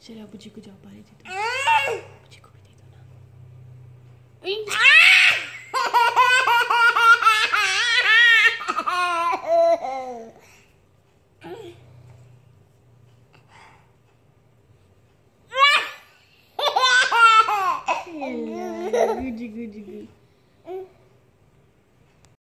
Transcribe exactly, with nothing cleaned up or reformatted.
चलो बुच्ची को जाओ पानी दे दो, बुच्ची को भी दे दो ना। Guzzi Guzzi Guzzi